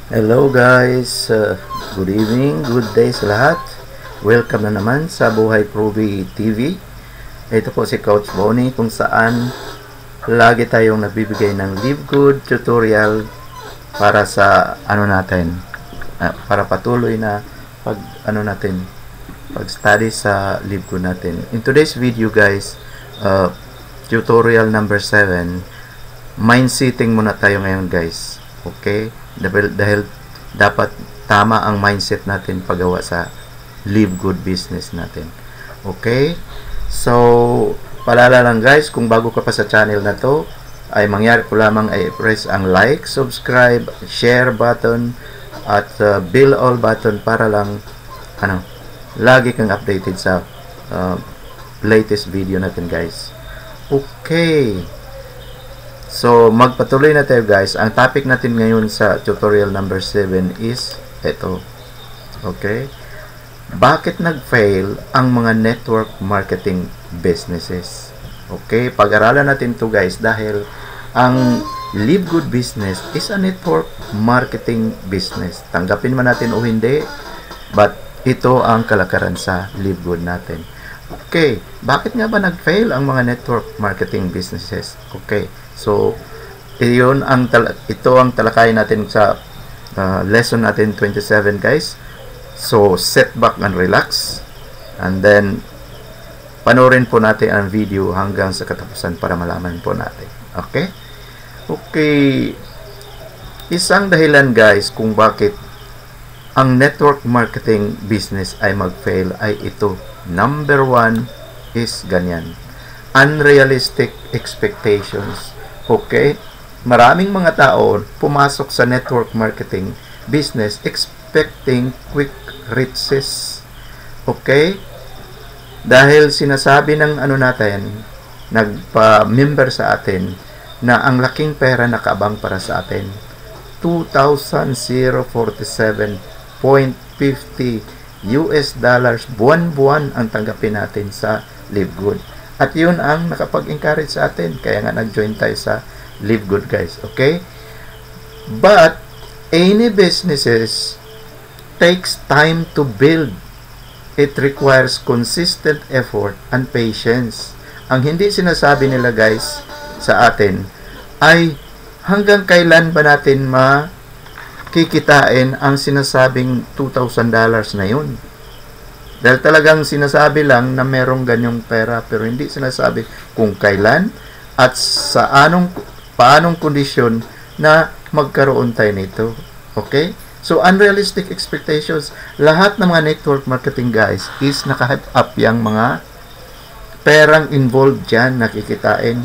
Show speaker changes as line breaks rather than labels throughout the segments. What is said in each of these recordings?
Hello guys, good evening, good day sa lahat. Welcome na naman sa Buhay Proby TV. Ito po si Coach Bonnie kung saan lagi tayong nagbibigay ng Live Good tutorial para sa para patuloy na pag-study sa Live Good natin. In today's video guys, tutorial number 7, mind setting muna tayo ngayon guys. Okay? Dahil dapat tama ang mindset natin paggawa sa Live Good business natin. Okay? So, paalala lang guys, kung bago ka pa sa channel na to, ay mangyari po lamang ay press ang like, subscribe, share button, at bell all button para lang lagi kang updated sa latest video natin guys. Okay. So, magpatuloy na tayo guys. Ang topic natin ngayon sa tutorial number 7 is ito. Okay? Bakit nag-fail ang mga network marketing businesses? Okay? Pag-aralan natin to guys dahil ang Live Good business is a network marketing business. Tanggapin man natin o hindi, but ito ang kalakaran sa Live Good natin. Okay, bakit nga ba nag-fail ang mga network marketing businesses? Okay, so ito ang talakayin natin sa lesson natin 27 guys. So set back and relax, and then panoorin po natin ang video hanggang sa katapusan para malaman po natin. Okay? Okay, isang dahilan guys kung bakit ang network marketing business ay mag-fail ay ito. Number 1 is ganyan. Unrealistic expectations. Okay? Maraming mga tao pumasok sa network marketing business expecting quick riches. Okay? Dahil sinasabi ng nagpa-member sa atin na ang laking pera nakaabang para sa atin. 2,047.50 US dollars buwan-buwan ang tanggapin natin sa Live Good. At yun ang nakapag-encourage sa atin. Kaya nga nag-join tayo sa Live Good guys. Okay? But any businesses takes time to build. It requires consistent effort and patience. Ang hindi sinasabi nila guys sa atin ay hanggang kailan ba natin kikitain ang sinasabing $2,000 na yun. Dahil talagang sinasabi lang na merong ganyong pera pero hindi sinasabi kung kailan at paanong kondisyon na magkaroon tayo nito. Okay? So, unrealistic expectations. Lahat ng mga network marketing guys is naka-hype up yung mga perang involved dyan nakikitain.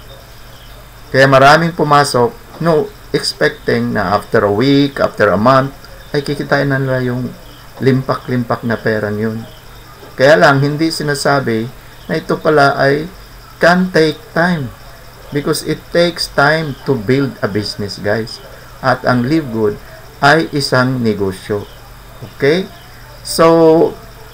Kaya maraming pumasok, expecting na after a week, after a month, ay kikitain na nila yung limpak-limpak na perang yun. Kaya lang, hindi sinasabi na ito pala ay can take time. Because it takes time to build a business, guys. At ang Live Good ay isang negosyo. Okay? So,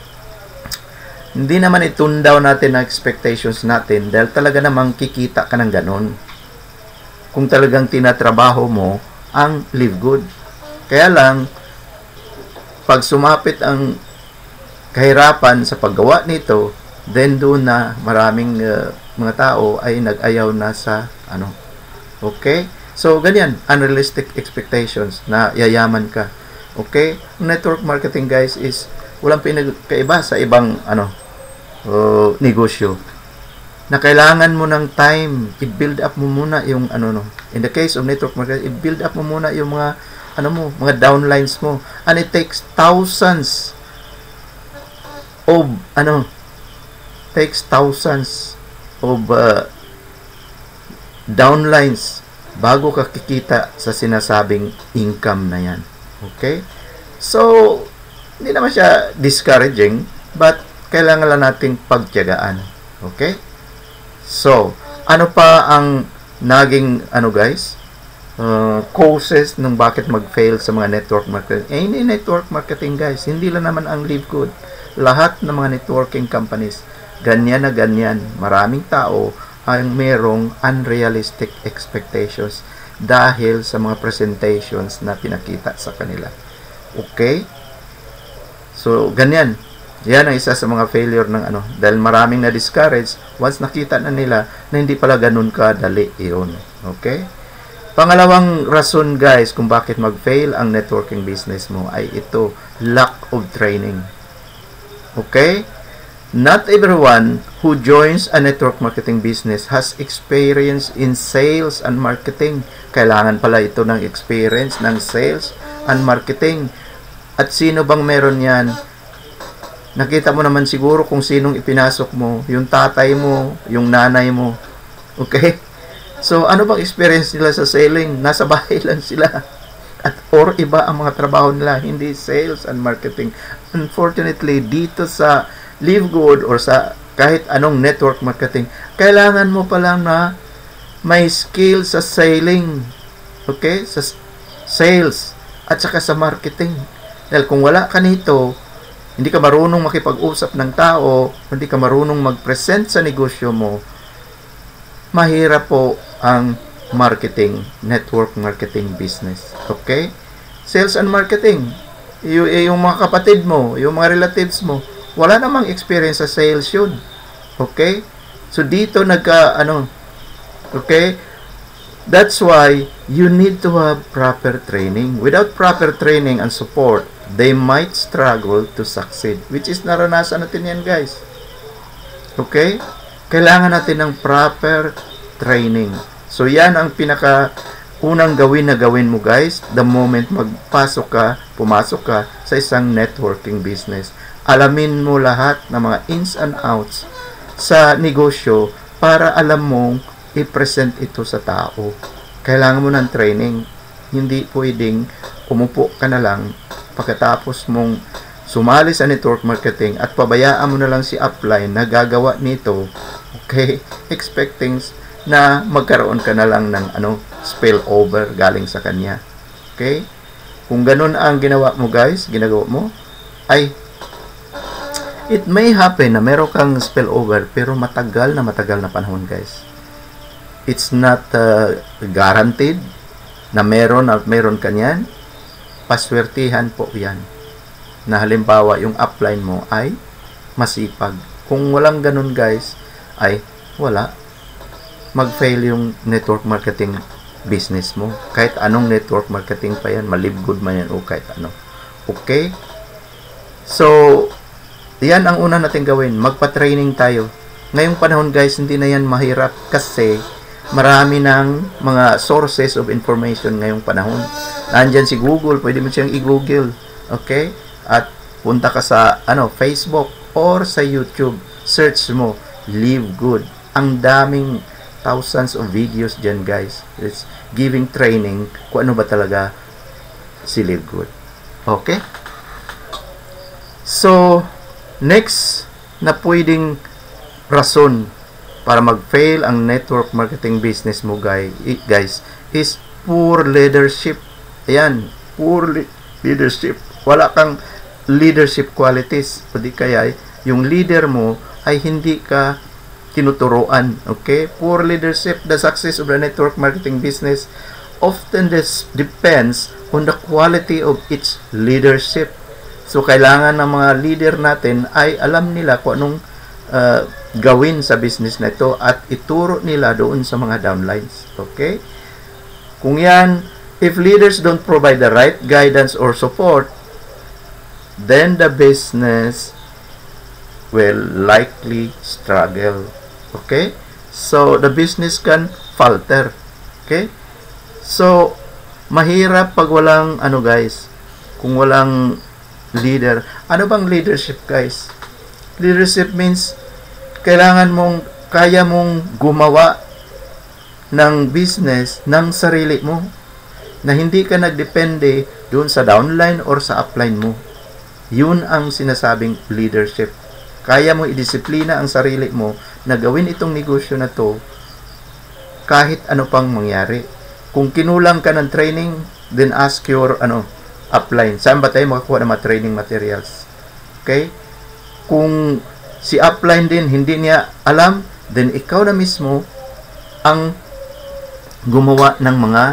hindi naman itundaw natin ang expectations natin dahil talaga namang kikita ka ng ganon. Kung talagang tinatrabaho mo ang Live Good. Kaya lang, pag sumapit ang kahirapan sa paggawa nito, then doon na maraming mga tao ay nag-ayaw na sa Okay? So, ganyan, unrealistic expectations na yayaman ka. Okay? Network marketing guys is walang pinagkaiba sa ibang negosyo. Na kailangan mo ng time, i-build up mo muna yung in the case of network marketing, i-build up mo muna yung mga mga downlines mo, and it takes thousands of downlines bago ka kikita sa sinasabing income na yan. Okay? So, hindi naman siya discouraging, but kailangan lang nating pagtiyagaan. Okay? So, ano pa ang naging guys? Causes ng bakit mag-fail sa mga network marketing. Any network marketing guys, hindi lang naman ang Live Good. Lahat ng mga networking companies, ganyan na ganyan. Maraming tao ang merong unrealistic expectations. dahil sa mga presentations na pinakita sa kanila. Okay? So, ganyan. Yan ang isa sa mga failure ng dahil maraming na-discourage once nakita na nila na hindi pala ganun kadali iyon. Okay? Pangalawang rason guys kung bakit mag-fail ang networking business mo ay ito, lack of training. Okay? Not everyone who joins a network marketing business has experience in sales and marketing. Kailangan pala ito ng experience ng sales and marketing. At sino bang meron yan? Nakita mo naman siguro kung sinong ipinasok mo, yung tatay mo, yung nanay mo. Okay? So, ano bang experience nila sa selling? Nasa bahay lang sila. Or iba ang mga trabaho nila, hindi sales and marketing. Unfortunately, dito sa Live Good or sa kahit anong network marketing, kailangan mo pa lang na may skill sa selling. Okay? Sa sales at saka sa marketing. Dahil kung wala ka nito, hindi ka marunong makipag-usap ng tao, hindi ka marunong mag-present sa negosyo mo, mahirap po ang marketing, network marketing business. Okay? Sales and marketing. Yung mga kapatid mo, yung mga relatives mo, wala namang experience sa sales yun. Okay? So, dito okay? That's why you need to have proper training. Without proper training and support, they might struggle to succeed. Which is naranasan natin yan guys. Okay? Kailangan natin ng proper training. So yan ang unang gawin mo guys the moment pumasok ka sa isang networking business. Alamin mo lahat ng mga ins and outs sa negosyo para alam mong i-present ito sa tao. Kailangan mo ng training. Hindi pwedeng umupo ka na lang pagkatapos mong sumali sa network marketing at pabayaan mo na lang si upline na gagawa nito. Okay? Expecting na magkaroon ka na lang ng spillover galing sa kanya. Okay? Kung ganun ang ginagawa mo, ay it may happen na meron kang spillover pero matagal na panahon guys. It's not guaranteed na meron kanyan. Paswertihan po yan. Na halimbawa, yung upline mo ay masipag. Kung walang ganun guys, ay wala. Mag-fail yung network marketing business mo. Kahit anong network marketing pa yan, ma-Live Good man yan o kahit ano. Okay? So, yan ang una natin gawin. Magpa-training tayo. Ngayong panahon guys, hindi na yan mahirap kasi marami ng mga sources of information ngayong panahon. Nandyan si Google, pwede mo siyang i-Google. Okay? At punta ka sa Facebook or sa YouTube. Search mo, Live Good. Ang daming thousands of videos dyan guys. It's giving training kung ano ba talaga si Live Good. Okay? So, next na pwedeng rason para mag-fail ang network marketing business mo guys is poor leadership. Ayan, poor leadership. Wala kang leadership qualities. O di kaya yung leader mo ay hindi ka tinuturuan. Okay? Poor leadership. The success of the network marketing business often depends on the quality of its leadership. So, kailangan ng mga leader natin ay alam nila kung anong gawin sa business na ito at ituro nila doon sa mga downlines. Okay? Kung yan, if leaders don't provide the right guidance or support, then the business will likely struggle. Okay? So, the business can falter. Okay? So, mahirap pag walang, guys, kung walang leader. Ano bang leadership, guys? Leadership means kaya mong gumawa ng business ng sarili mo na hindi ka nagdepende doon sa downline or sa upline mo. Yun ang sinasabing leadership. Kaya mo idisiplina ang sarili mo na gawin itong negosyo na to kahit ano pang mangyari. Kung kinulang ka ng training, then ask your upline. Saan ba tayo makakuha ng mga training materials? Okay? Kung si upline din hindi niya alam, then ikaw na mismo ang gumawa ng mga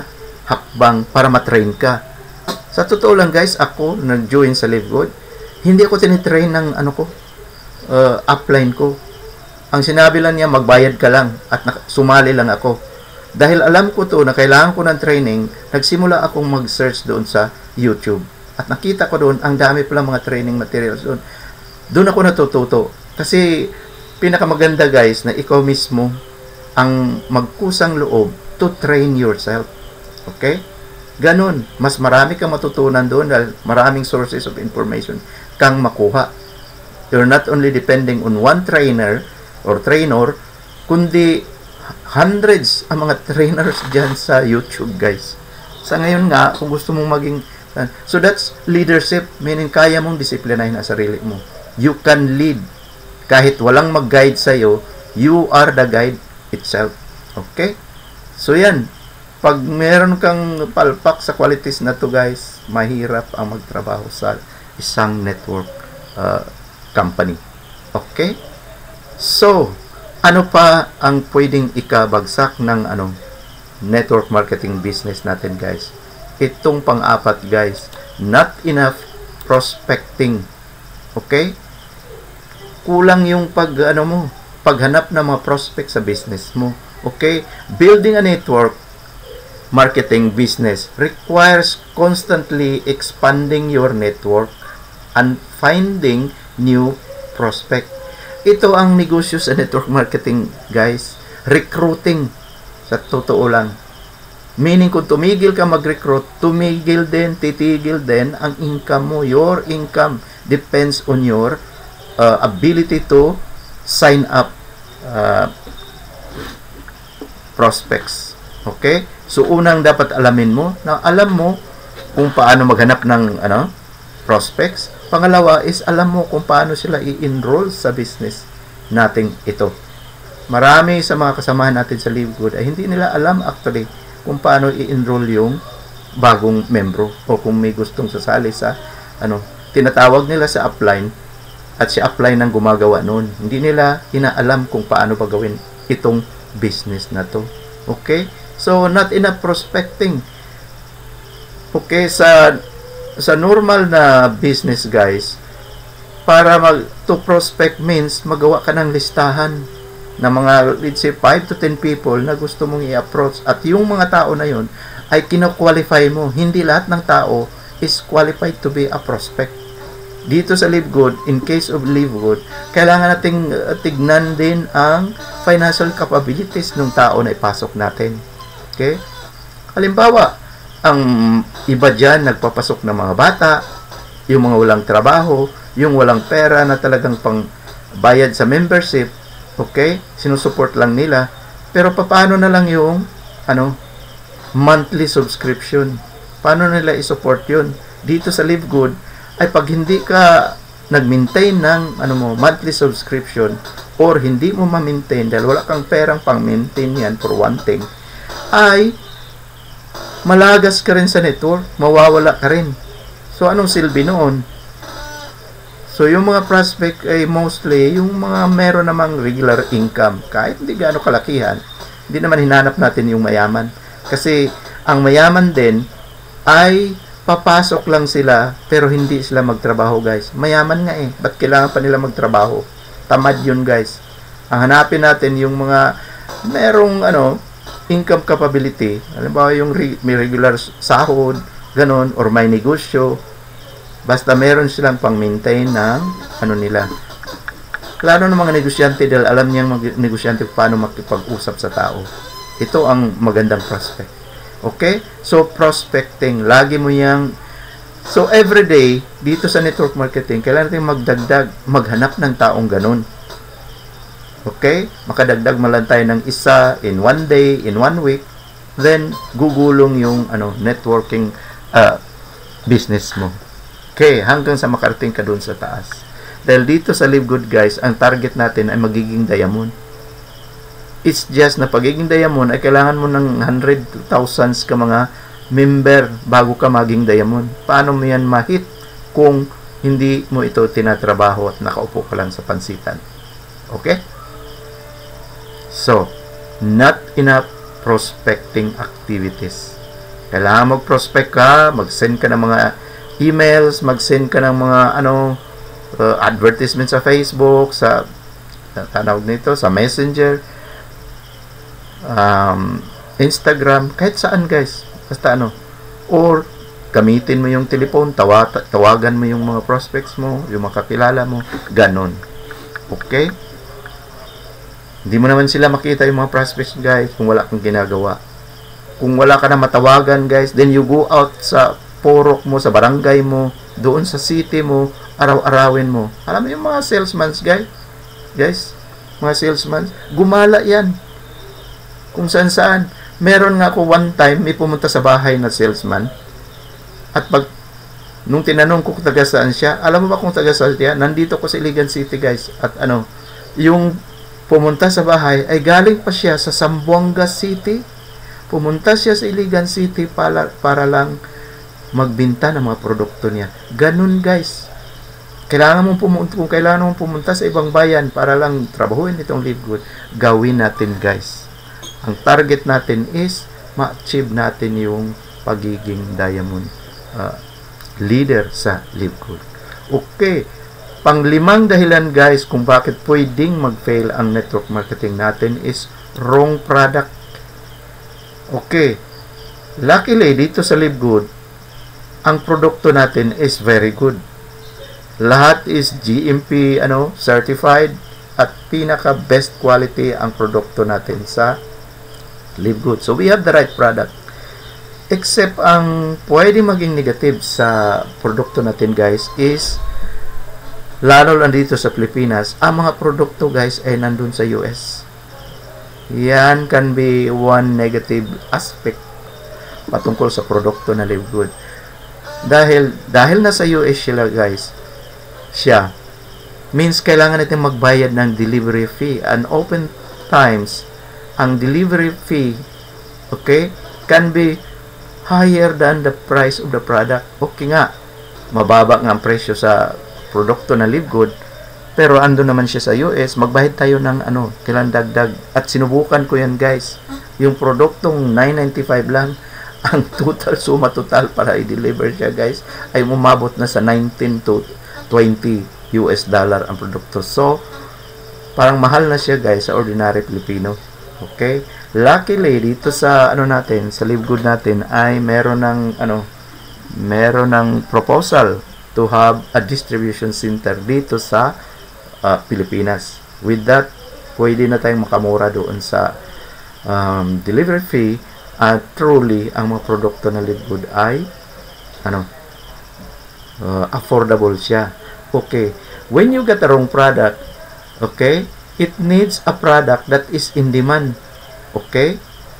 hakbang para matrain ka. Sa totoo lang guys, ako nag-join sa Live Good, hindi ako tinitrain ng upline ko. Ang sinabi lang niya, magbayad ka lang at sumali lang ako. Dahil alam ko to na kailangan ko ng training, nagsimula akong mag-search doon sa YouTube. At nakita ko doon, ang dami pala mga training materials doon. Doon ako natututo. Kasi pinakamaganda guys na ikaw mismo ang magkusang loob to train yourself. Okay? Ganon. Mas marami kang matutunan doon dahil maraming sources of information kang makuha. You're not only depending on one trainer or trainer, kundi hundreds ang mga trainers dyan sa YouTube guys. Sa ngayon nga, kung gusto mong maging so that's leadership, meaning kaya mong disiplinahin ang sarili mo. You can lead. Kahit walang mag-guide sa'yo, you are the guide itself. Okay? So yan, pag meron kang palpak sa qualities na to guys, mahirap ang magtrabaho sa isang network company. Okay? So, ano pa ang pwedeng ikabagsak ng network marketing business natin guys? Itong pang-apat guys, not enough prospecting. Okay? Kulang yung paghanap ng mga prospect sa business mo. Okay? Building a network marketing business requires constantly expanding your network and finding new prospect. Ito ang negosyo sa network marketing guys. Recruiting. Sa totoo lang. Meaning kung tumigil ka mag-recruit, titigil din ang income mo. Your income depends on your ability to sign up prospects. Okay? So, unang dapat alamin mo, na alam mo kung paano maghanap ng prospects. Pangalawa is alam mo kung paano sila i-enroll sa business nating ito. Marami sa mga kasamahan natin sa Live Good ay hindi nila alam actually kung paano i-enroll yung bagong membro o kung may gustong sasali sa tinatawag nila sa upline at si upline ang gumagawa noon. Hindi nila inaalam kung paano ba gawin itong business na to. Okay? So, not enough prospecting. Okay? Sa normal na business guys, para to prospect means magawa ka ng listahan na mga, let's say, 5 to 10 people na gusto mong i-approach at yung mga tao na yon ay kino-qualify mo. Hindi lahat ng tao is qualified to be a prospect. Dito sa Live Good, in case of Live Good, kailangan nating tignan din ang financial capabilities ng tao na ipasok natin. Okay? Halimbawa, ang iba dyan nagpapasok ng mga bata, yung mga walang trabaho, yung walang pera na talagang pang bayad sa membership. Okay? Sinusupport lang nila. Pero paano na lang yung monthly subscription? Paano nila i-support yun? Dito sa Live Good, ay pag hindi ka nag-maintain ng monthly subscription or hindi mo ma-maintain dahil wala kang perang pang-maintain yan for one thing, ay malagas ka rin sa network, mawawala ka rin. So, anong silbi noon? So, yung mga prospect ay mostly yung mga meron namang regular income. Kahit hindi gaano kalakihan, hindi naman hinanap natin yung mayaman. Kasi, ang mayaman din ay papasok lang sila pero hindi sila magtrabaho guys. Mayaman nga eh. Ba't kailangan pa nila magtrabaho? Tamad yun guys. Ang hanapin natin yung mga merong income capability. Halimbawa yung may regular sahod, ganon, or may negosyo. Basta meron silang pang-maintain ng nila. Klaro ng mga negosyante dahil alam niyang negosyante paano makipag-usap sa tao. Ito ang magandang prospect. Okay? So, prospecting. Lagi mo so, everyday, dito sa network marketing, kailangan natin magdagdag, maghanap ng taong ganun. Okay? Makadagdag man lang tayo ng isa in one day, in 1 week, then gugulong yung networking business mo. Okay, hanggang sa makarating ka doon sa taas. Dahil dito sa Live Good guys, ang target natin ay magiging diamond. It's just na pagiging diamond ay kailangan mo ng 100,000 ka mga member bago ka maging diamond. Paano mo yan ma-hit kung hindi mo ito tinatrabaho at nakaupo ka lang sa pansitan? Okay? So, not enough prospecting activities. Kailangan mag-prospect ka, mag-send ka ng mga emails, mag-send ka ng mga advertisement sa Facebook, sa tanawag nito, sa Messenger, Instagram, kahit saan guys. Basta or gamitin mo yung telephone, tawagan mo yung mga prospects mo, yung mga kakilala mo, ganon. Okay? Hindi mo naman sila makita yung mga prospects guys kung wala kang ginagawa. Kung wala ka na matawagan guys, then you go out sa purok mo, sa barangay mo, doon sa city mo, araw-arawin mo. Alam mo yung mga salesmen guys, mga salesmen, gumala yan. Kung saan-saan. Meron nga ako one time, may pumunta sa bahay na salesman, at nung tinanong ko kung taga saan siya, alam mo ba kung taga saan siya? Nandito ko sa Iligan City guys, at yung pumunta sa bahay, ay galing pa siya sa Zamboanga City. Pumunta siya sa Iligan City para lang magbenta ng mga produkto niya. Ganun guys. Kung kailangan mong pumunta sa ibang bayan para lang trabahuin itong Live Good, gawin natin guys. Ang target natin is ma-achieve natin yung pagiging diamond leader sa Live Good. Okay. Panglimang dahilan guys kung bakit pwedeng mag-fail ang network marketing natin is wrong product. Okay. Luckily, dito sa Live Good, ang produkto natin is very good. Lahat is GMP certified at pinaka best quality ang produkto natin sa Live Good. So we have the right product. Except ang pwede maging negative sa produkto natin guys is lalo lang dito sa Pilipinas, ang mga produkto guys ay nandun sa US. Yan can be one negative aspect patungkol sa produkto na Live Good. Dahil nasa US sila guys, means kailangan natin magbayad ng delivery fee, and open times ang delivery fee, okay, can be higher than the price of the product. Okay nga, mababa nga ang presyo sa produkto na Live Good, pero ando naman siya sa US, magbayad tayo ng kailan dagdag. At sinubukan ko yan guys, yung produktong $9.95 lang, ang suma total para i-deliver siya guys ay umabot na sa 19 to 20 US dollar ang produkto. So parang mahal na siya guys sa ordinary Pilipino. Okay, luckily dito sa natin, sa Live Good natin ay meron ng proposal to have a distribution center dito sa Pilipinas. With that, pwede na tayong makamura doon sa delivery fee, at truly ang mga produkto na Live Good ay affordable siya. Okay, when you get the wrong product, okay, it needs a product that is in demand. Okay,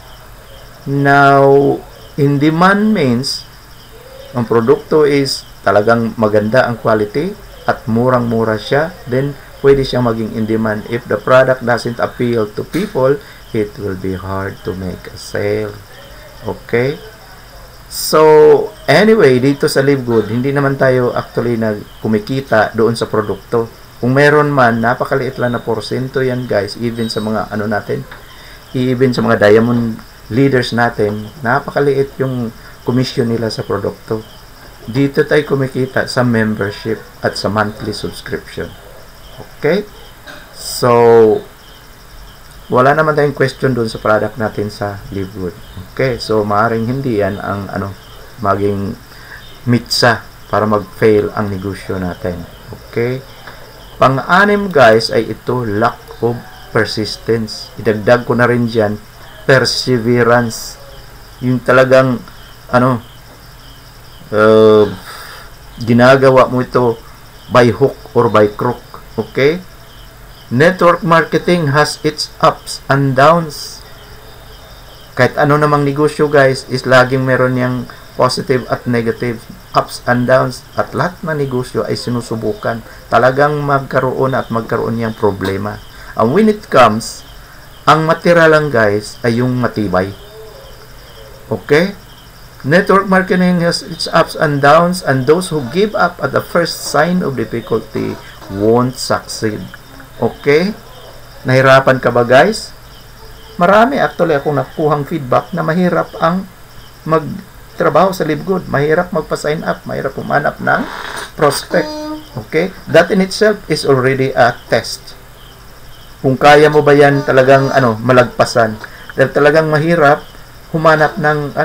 now in demand means ang produkto is talagang maganda ang quality at murang-mura siya, then pwede siyang maging in demand. If the product doesn't appeal to people, it will be hard to make a sale. Okay? So, anyway, dito sa Live Good, hindi naman tayo actually kumikita doon sa produkto. Kung meron man, napakaliit lang na porsyento yan guys, even sa mga even sa mga diamond leaders natin, napakaliit yung commission nila sa produkto. Dito tayo kumikita sa membership at sa monthly subscription. Okay? So, wala naman tayong question doon sa product natin sa Live Good. Okay? So, maaaring hindi yan ang maging mitsa para mag-fail ang negosyo natin. Okay? Pang-anim guys ay ito, lack of persistence. Idagdag ko na rin dyan, perseverance. Yung talagang ginagawa mo ito by hook or by crook. Okay? Network marketing has its ups and downs. Kahit namang negosyo guys, is laging meron yang positive at negative, ups and downs, at lahat ng negosyo ay sinusubukan. Talagang magkaroon yang problema. And when it comes, ang matira lang guys ay yung matibay. Okay? Network marketing has its ups and downs, and those who give up at the first sign of difficulty won't succeed. Okay? Nahirapan ka ba guys? Marami actually akong nakuhang feedback na mahirap ang magtrabaho sa LiveGood. Mahirap magpa-sign up, mahirap humanap ng prospect. Okay? That in itself is already a test. Kung kaya mo ba yan talagang malagpasan. Dahil talagang mahirap humanap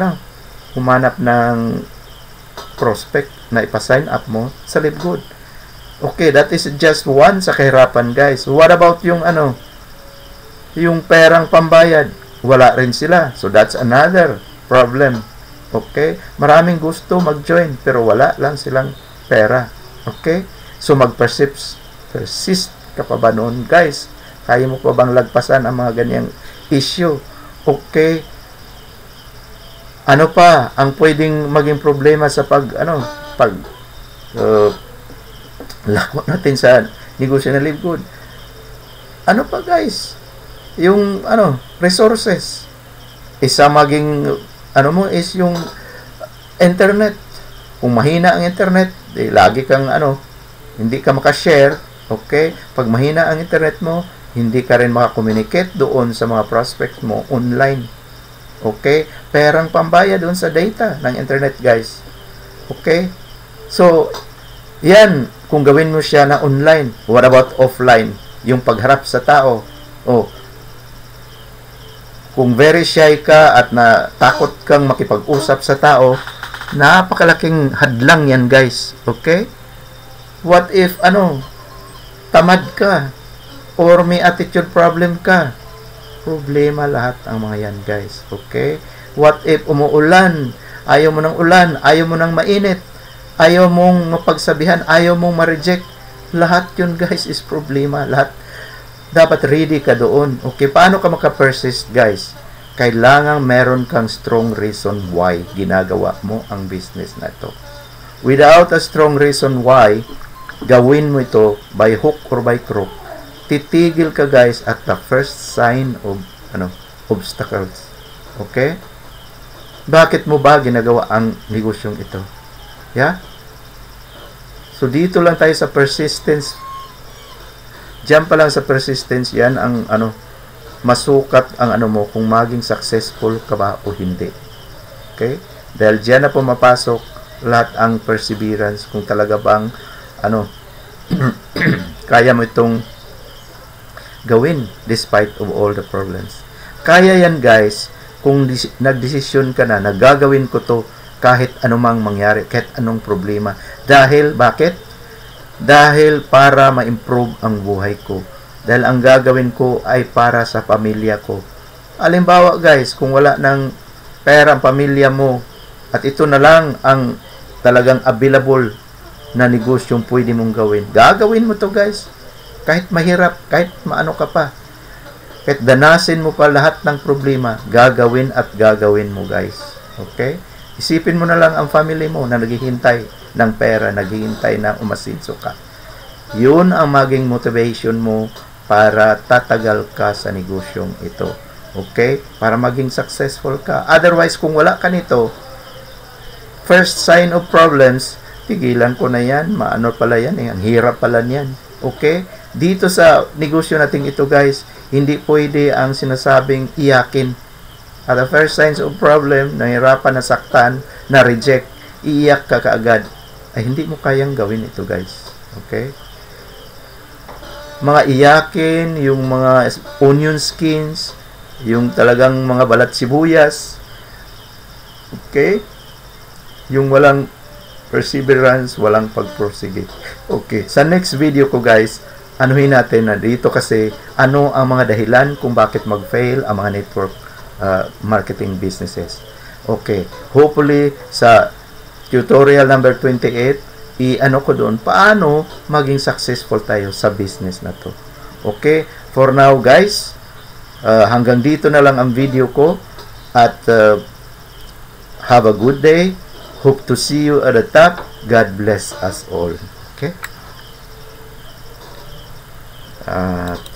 ng prospect na ipa-sign up mo sa LiveGood. Okay, that is just one sa kahirapan, guys. What about yung yung perang pambayad? Wala rin sila. So that's another problem. Okay? Maraming gusto mag-join pero wala lang silang pera. Okay? So persist ka pa ba noon, guys? Kaya mo pa bang lagpasan ang mga ganyang issue? Okay? Ano pa ang pwedeng maging problema sa lako natin sa negosyo na LiveGood? Ano pa, guys? Yung resources. Isa maging is yung internet. Kung mahina ang internet, lagi kang hindi ka maka-share. Okay? Pag mahina ang internet mo, hindi ka rin maka-communicate doon sa mga prospects mo online. Okay? Perang pambayad doon sa data ng internet, guys. Okay? So, yan, kung gawin mo siya na online. What about offline? Yung pagharap sa tao. Kung very shy ka at takot kang makipag-usap sa tao, napakalaking hadlang yan, guys. Okay? What if, tamad ka? Or may attitude problem ka? Problema lahat ang mga yan, guys. Okay? What if umuulan? Ayaw mo ng ulan? Ayaw mo ng mainit? Ayaw mong mapagsabihan? Ayaw mong ma-reject? Lahat yun, guys, is problema. Lahat. Dapat ready ka doon. Okay? Paano ka maka-persist, guys? Kailangan meron kang strong reason why ginagawa mo ang business na ito. Without a strong reason why, gawin mo ito by hook or by crook, titigil ka, guys, at the first sign of obstacles. Okay? Bakit mo ba ginagawa ang negosyong ito? Yeah? So dito lang tayo sa persistence. Diyan pa lang sa persistence, yan ang masukat ang mo kung maging successful ka ba o hindi. Okay? Dahil diyan na pumapasok lahat ang perseverance, kung talaga bang kaya mo itong gawin despite of all the problems. Kaya yan, guys, kung nagdesisyon ka na gagawin ko to kahit anumang mangyari, kahit anong problema. Dahil, bakit? Dahil para ma-improve ang buhay ko. Dahil ang gagawin ko ay para sa pamilya ko. Halimbawa, guys, kung wala ng pera ang pamilya mo, at ito na lang ang talagang available na negosyong pwede mong gawin, gagawin mo to, guys. Kahit mahirap, kahit maano ka pa, kahit danasin mo pa lahat ng problema, gagawin at gagawin mo, guys. Okay? Isipin mo na lang ang family mo na naghihintay ng pera, naghihintay na umasinso ka. Yun ang maging motivation mo para tatagal ka sa negosyong ito. Okay? Para maging successful ka. Otherwise, kung wala ka nito, first sign of problems, tigilan ko na yan, maano pala yan, ang hirap pala niyan. Okay? Dito sa negosyo natin ito, guys, hindi pwede ang sinasabing iyakin. At the first signs of problem, nahirapan, nasaktan, na-reject, iiyak ka kaagad. Ay, hindi mo kayang gawin ito, guys. Okay? Mga iyakin, yung mga onion skins, yung talagang mga balat sibuyas. Okay? Yung walang perseverance, walang pagprosige. Okay. Sa next video ko, guys, anuhin natin na dito kasi ano ang mga dahilan kung bakit mag-fail ang mga network marketing businesses. Okay. Hopefully, sa tutorial number 28, i-ano ko doon, paano maging successful tayo sa business na to. Okay? For now, guys, hanggang dito na lang ang video ko at have a good day. Hope to see you at the top. God bless us all. Okay?